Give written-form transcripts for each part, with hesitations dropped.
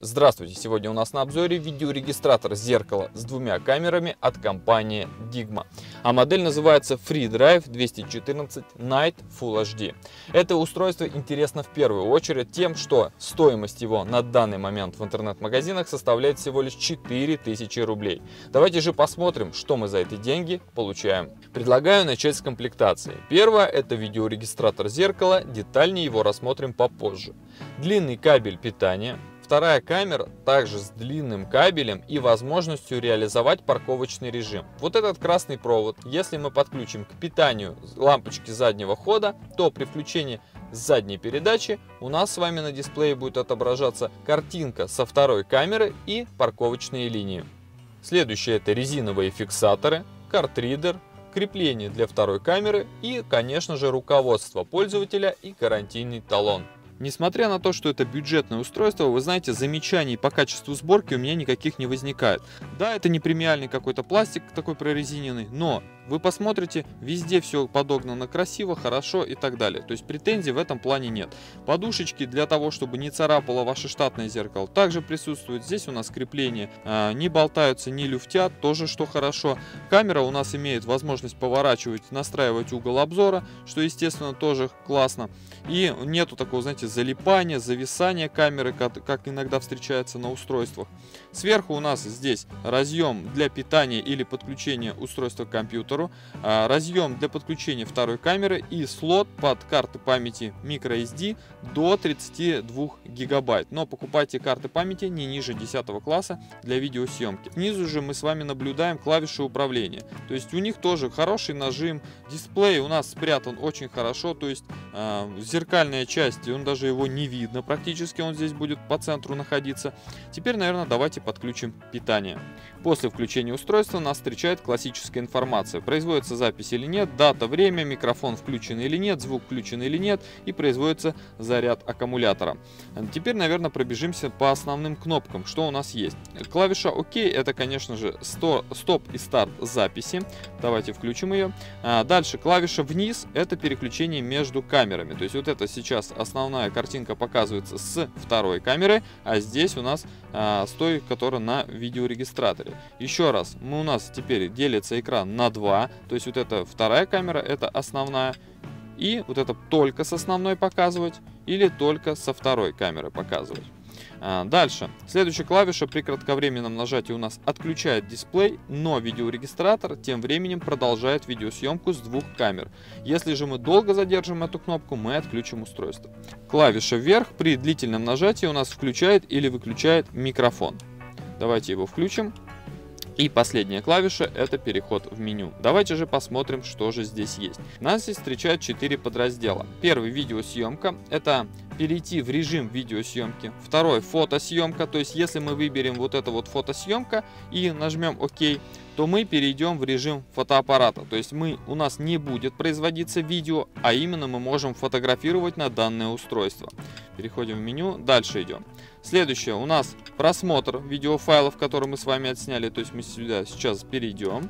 Здравствуйте! Сегодня у нас на обзоре видеорегистратор зеркала с двумя камерами от компании Digma. А модель называется FreeDrive 214 Night Full HD. Это устройство интересно в первую очередь тем, что стоимость его на данный момент в интернет-магазинах составляет всего лишь 4000 рублей. Давайте же посмотрим, что мы за эти деньги получаем. Предлагаю начать с комплектации. Первое — это видеорегистратор зеркала, детальнее его рассмотрим попозже. Длинный кабель питания. Вторая камера также с длинным кабелем и возможностью реализовать парковочный режим. Вот этот красный провод, если мы подключим к питанию лампочки заднего хода, то при включении задней передачи у нас с вами на дисплее будет отображаться картинка со второй камеры и парковочные линии. Следующее — это резиновые фиксаторы, картридер, крепление для второй камеры и, конечно же, руководство пользователя и гарантийный талон. Несмотря на то, что это бюджетное устройство, вы знаете, замечаний по качеству сборки у меня никаких не возникает. Да, это не премиальный какой-то пластик такой прорезиненный, но вы посмотрите, везде все подогнано красиво, хорошо и так далее. То есть претензий в этом плане нет. Подушечки для того, чтобы не царапало ваше штатное зеркало, также присутствуют. Здесь у нас крепления не болтаются, не люфтят, тоже что хорошо. Камера у нас имеет возможность поворачивать, настраивать угол обзора, что, естественно, тоже классно. И нету такого, знаете, залипания, зависания камеры, как иногда встречается на устройствах. Сверху у нас здесь разъем для питания или подключения устройства к компьютеру, разъем для подключения второй камеры и слот под карты памяти microSD до 32 гигабайт. Но покупайте карты памяти не ниже 10 класса для видеосъемки. Снизу же мы с вами наблюдаем клавиши управления. То есть у них тоже хороший нажим. Дисплей у нас спрятан очень хорошо. То есть зеркальная часть, он даже его не видно практически. Он здесь будет по центру находиться. Теперь, наверное, давайте подключим питание. После включения устройства нас встречает классическая информация. Производится запись или нет, дата, время, микрофон включен или нет, звук включен или нет, и производится заряд аккумулятора. Теперь, наверное, пробежимся по основным кнопкам, что у нас есть. Клавиша ОК — это, конечно же, стоп и старт записи. Давайте включим ее. Дальше клавиша вниз — это переключение между камерами. То есть вот это сейчас основная картинка показывается с второй камеры, а здесь у нас с той, которая на видеорегистраторе. Еще раз, у нас теперь делится экран на два, то есть вот эта вторая камера — это основная, и вот это только с основной показывать или только со второй камеры показывать. Дальше, следующая клавиша при кратковременном нажатии у нас отключает дисплей, но видеорегистратор тем временем продолжает видеосъемку с двух камер. Если же мы долго задержим эту кнопку, мы отключим устройство. Клавиша вверх при длительном нажатии у нас включает или выключает микрофон. Давайте его включим. И последняя клавиша — это переход в меню. Давайте же посмотрим, что же здесь есть. Нас здесь встречают 4 подраздела. Первый — видеосъемка. Это перейти в режим видеосъемки. Второй — фотосъемка. То есть если мы выберем вот это вот фотосъемка и нажмем ОК, то мы перейдем в режим фотоаппарата. То есть у нас не будет производиться видео, а именно мы можем фотографировать на данное устройство. Переходим в меню, дальше идем. Следующее у нас просмотр видеофайлов, которые мы с вами отсняли. То есть мы сюда сейчас перейдем.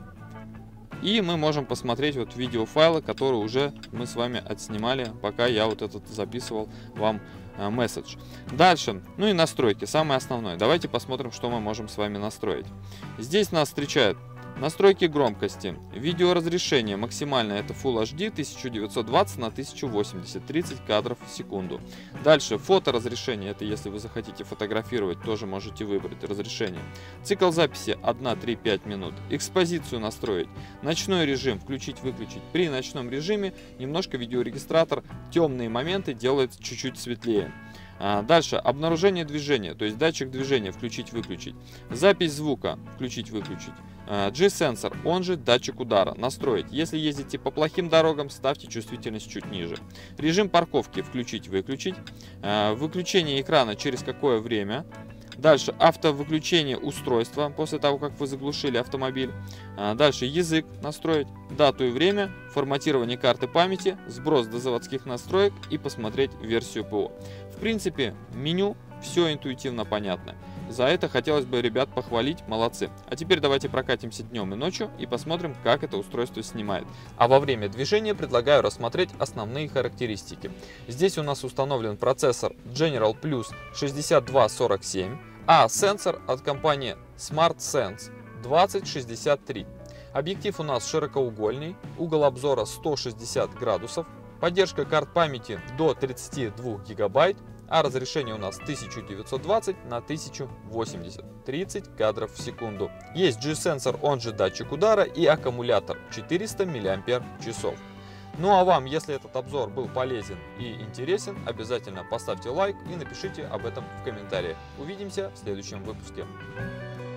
И мы можем посмотреть вот видеофайлы, которые уже мы с вами отснимали, пока я вот этот записывал вам месседж. Дальше, ну и настройки, самое основное. Давайте посмотрим, что мы можем с вами настроить. Здесь нас встречают настройки громкости, видеоразрешение максимальное — это Full HD 1920 на 1080, 30 кадров в секунду. Дальше фоторазрешение — это если вы захотите фотографировать, тоже можете выбрать разрешение. Цикл записи 1-3-5 минут. Экспозицию настроить. Ночной режим включить-выключить. При ночном режиме немножко видеорегистратор темные моменты делает чуть-чуть светлее. Дальше обнаружение движения, то есть датчик движения включить-выключить. Запись звука включить-выключить. G-сенсор, он же датчик удара, настроить. Если ездите по плохим дорогам, ставьте чувствительность чуть ниже. Режим парковки включить-выключить. Выключение экрана через какое время. Дальше автовыключение устройства после того, как вы заглушили автомобиль. Дальше язык настроить, дату и время, форматирование карты памяти, сброс до заводских настроек и посмотреть версию ПО. В принципе, меню все интуитивно понятно. За это хотелось бы ребят похвалить, молодцы. А теперь давайте прокатимся днем и ночью и посмотрим, как это устройство снимает. А во время движения предлагаю рассмотреть основные характеристики. Здесь у нас установлен процессор General Plus 6247, а сенсор от компании SmartSense 2063. Объектив у нас широкоугольный, угол обзора 160 градусов, поддержка карт памяти до 32 гигабайт, а разрешение у нас 1920 на 1080, 30 кадров в секунду. Есть G-сенсор, он же датчик удара, и аккумулятор 400 мАч. Ну а вам, если этот обзор был полезен и интересен, обязательно поставьте лайк и напишите об этом в комментариях. Увидимся в следующем выпуске.